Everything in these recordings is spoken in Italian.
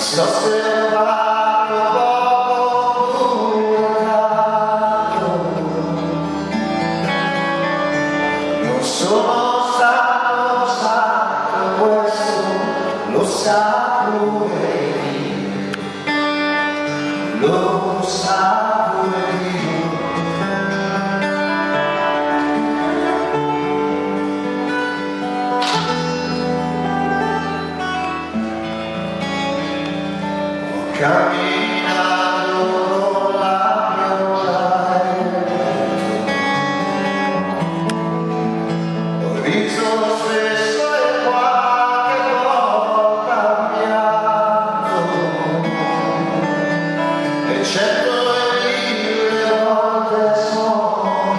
so se vado poco burlato, non sono stato santo, questo lo sa lui, lo sa lui. Camminato con la pioggia, ho visto spesso e qualche volta pianto, e 100.000 volte sono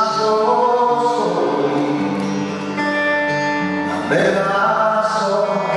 rimasto solo, ma me la so.